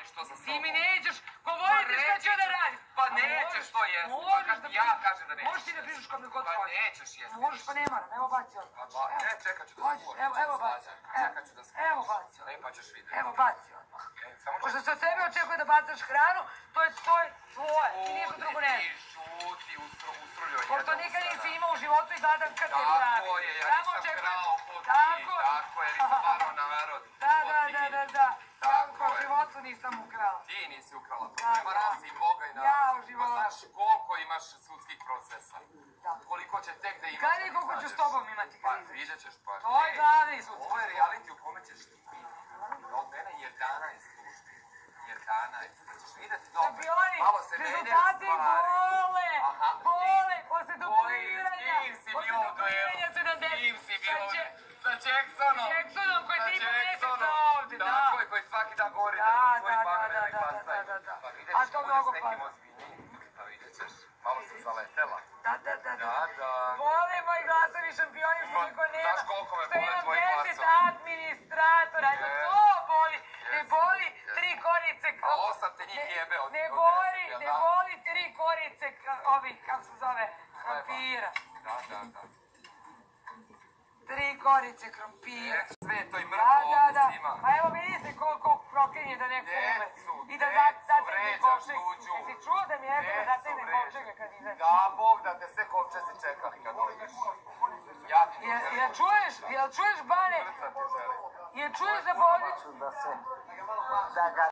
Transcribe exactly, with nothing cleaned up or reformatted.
što sa sobom. Ti mi nećeš govoriti šta ću da radim. Pa nećeš to jesti, pa kad ti ja kažem da nećeš. Možeš ti da pričaš kod me god Pa hoćeš. nećeš jesti. Možeš, pa ne moram, evo baci odmah. Ne, čekat ću da Hoćeš, skuvaš. evo, evo baci. Čekat ću da skuvaš. Evo baci odmah. E, pa ćeš vidjeti. Evo baci odmah. Pošto se od sebe očekuje da bacaš hranu, to je tvoj, tvoje. Ti ništa drugo ne. Ti šuti, usruljo jedno. Pošto nikad nisi imao u životu i gladan kad te pravi. Tako je, ja nisam krao po ti. Tako je, nisam varo narod. Da, da, da, da, da. Tako Ja u je. životu nisam ukrala. Ti nisi ukrala, prevarala si Boga i Ja u narod. životu. Pa znaš koliko imaš sudskih procesa? Koliko će tek da imaš? Kad je koliko ću s tobom imati Pa kad izveš? vidjet ćeš pa. To je glavni sudski. Ovo je reality u kome ćeš ti biti. Od mene jedanaest službi. jedanaest. Ćeš vidjeti dobro. Šampioni, Malo se menjaju rezultati stvari. bole, Aha. bole, posle S dupliranja, kim si posle bio u duelu? dupliranja su nam S kim si bio u desili. Sa Jacksonom. Jacksonom koji ti ima mjeseca ovdje, da. Tako je, koji svaki dan govori da Da, svoji da, pamene da, ne da, klasaju. da, da. Pa vidjet A ćeš, to budeš mnogo s nekim pada. ozbiljnijim. Pa vidjet ćeš, malo se zaletela. Da, da, da, da. Da, da. Vole moji glasovi šampioni što Pa, niko nema. znaš koliko me Što vole imam tvoji deset glasovi. administratora, eto Yes. to boli. Ne Yes. boli tri korice. A osam te njih Ne- jebe od- Ne od boli, deset, jel ne da? boli tri korice ka- ovih, kako se zove, krompira. Da, da, da. Tri korice krompira. E, sve je to i Da, mrtvo da, ovdje da. svima. Pa evo vidite koliko proklinje da neko ume. Decu, I da decu, zategne vređaš kovčeg. tuđu. Jesi čuo da mi je rekao da Decu zategne vređaš. kovčega kad izađe? Da, Bog da te sve kovčezi čekali kad dođeš. Ja ti Jel, to jel čuješ, jel čuješ Bane? srca ti želim. Jel čuješ da Božić? da se da ga